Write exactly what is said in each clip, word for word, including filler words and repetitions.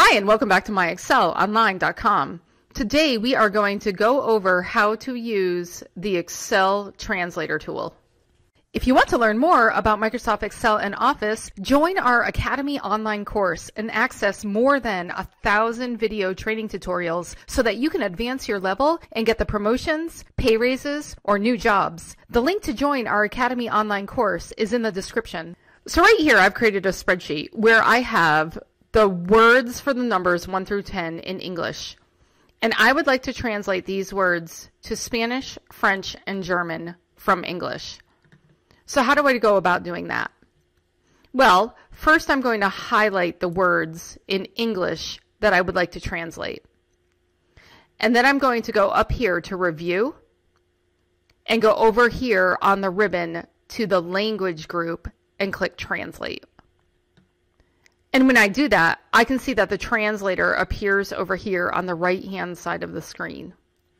Hi, and welcome back to My Excel Online dot com. Today we are going to go over how to use the Excel Translator Tool. If you want to learn more about Microsoft Excel and Office, join our Academy online course and access more than a thousand video training tutorials so that you can advance your level and get the promotions, pay raises, or new jobs. The link to join our Academy online course is in the description. So right here I've created a spreadsheet where I have the words for the numbers one through ten in English. And I would like to translate these words to Spanish, French, and German from English. So how do I go about doing that? Well, first I'm going to highlight the words in English that I would like to translate. And then I'm going to go up here to Review and go over here on the ribbon to the Language group and click Translate. And when I do that, I can see that the translator appears over here on the right-hand side of the screen.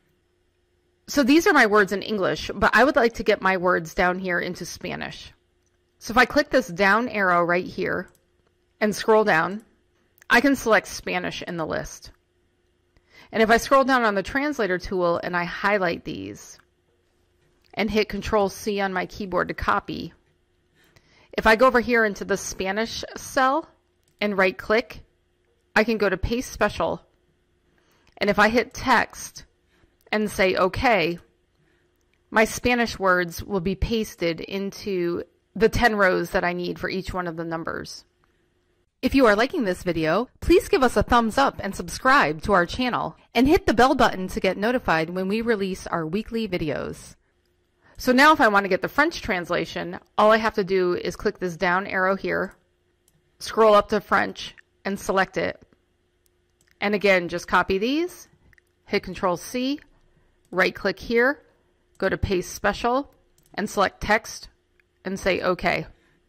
So these are my words in English, but I would like to get my words down here into Spanish. So if I click this down arrow right here and scroll down, I can select Spanish in the list. And if I scroll down on the translator tool and I highlight these and hit control C on my keyboard to copy, if I go over here into the Spanish cell and right click, I can go to Paste Special. And if I hit Text and say OK, my Spanish words will be pasted into the ten rows that I need for each one of the numbers. If you are liking this video, please give us a thumbs up and subscribe to our channel, and hit the bell button to get notified when we release our weekly videos. So now if I want to get the French translation, all I have to do is click this down arrow here, scroll up to French, and select it. And again, just copy these, hit control C, right click here, go to Paste Special, and select Text, and say OK.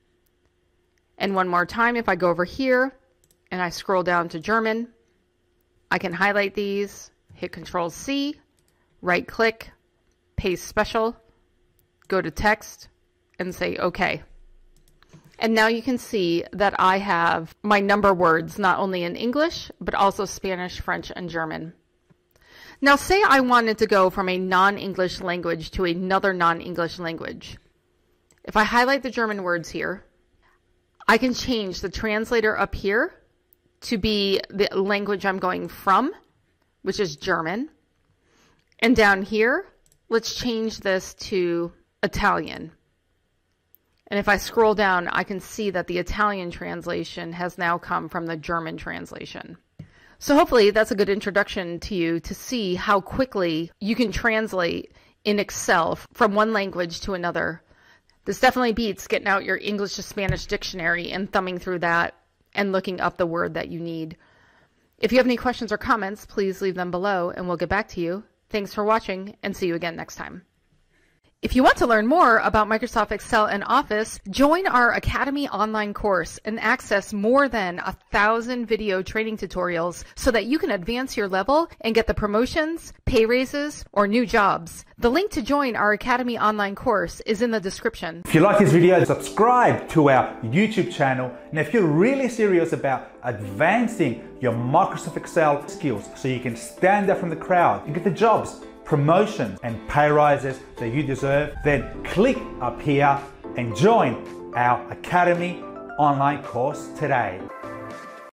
And one more time, if I go over here, and I scroll down to German, I can highlight these, hit control C, right click, Paste Special, go to Text, and say OK. And now you can see that I have my number words not only in English, but also Spanish, French, and German. Now say I wanted to go from a non-English language to another non-English language. If I highlight the German words here, I can change the translator up here to be the language I'm going from, which is German. And down here, let's change this to Italian. And if I scroll down, I can see that the Italian translation has now come from the German translation. So hopefully that's a good introduction to you to see how quickly you can translate in Excel from one language to another. This definitely beats getting out your English to Spanish dictionary and thumbing through that and looking up the word that you need. If you have any questions or comments, please leave them below and we'll get back to you. Thanks for watching, and see you again next time. If you want to learn more about Microsoft Excel and Office, join our Academy online course and access more than a thousand video training tutorials so that you can advance your level and get the promotions, pay raises, or new jobs. The link to join our Academy online course is in the description. If you like this video, subscribe to our YouTube channel. And if you're really serious about advancing your Microsoft Excel skills so you can stand out from the crowd and get the jobs, promotions, and pay rises that you deserve, then click up here and join our Academy online course today.